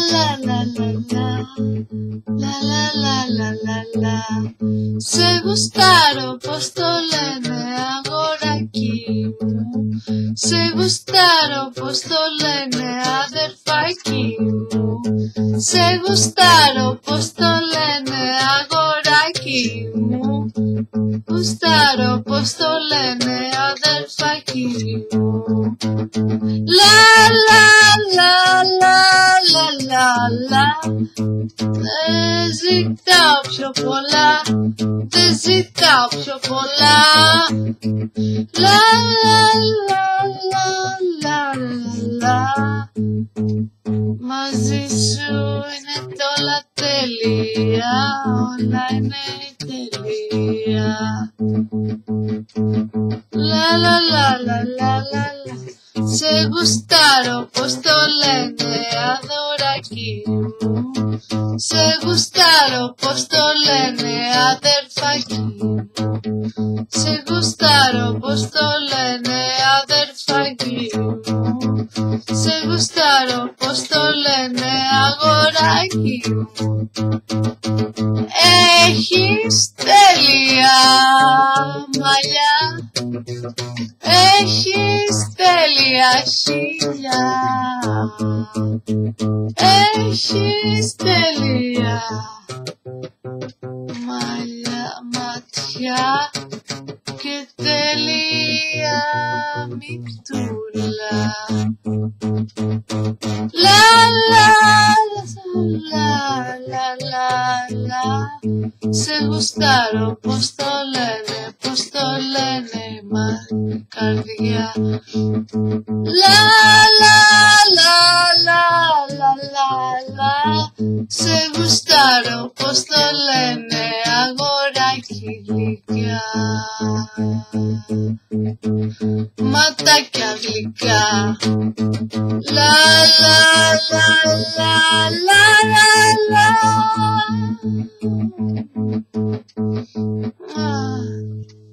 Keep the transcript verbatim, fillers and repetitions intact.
λα λα λα λα λα λα λα λα λα. Σε γουστάρω, πως το λένε αγοράκι μου. Σε γουστάρω, πως το λένε αδερφάκι μου. Σε γουστάρω, πως το λένε αγοράκι μου. Γουστάρω, πως το λένε αδερφάκι μου. Λα λα λα λα λα λα λα. Δεν ζητάω πιο πολλά, δεν ζητάω πιο πολλά. Λα λα λα λα λα λα. Μαζί σου είναι το όλα τέλεια, όλα είναι τέλεια. Λα λα λα λα λα λα. Σε γουστάρω, πως το λένε αδωράκι μου. Σε γουστάρω, πως το λένε αδερφάκι μου. Σε γουστάρω, πως το λένε αδερφάκι μου. Σε γουστάρω, πως το λένε αγοράκι μου. Έχεις τέλεια μαλλιά, έχεις τέλεια χείλια, έχεις τέλεια μαλλιά, ματιά και τέλεια μυκτούλα. Λα λα λα λα λα λα. Σε γουστάρω, πως το λένε, πως το λένε μα καρδιά. Λα λα λα λα λα λα λα. Σε γουστάρω, πως το λένε αγοράκι γλυκιά. Ματάκια γλυκά. Λα λα λα λα λα λα λα.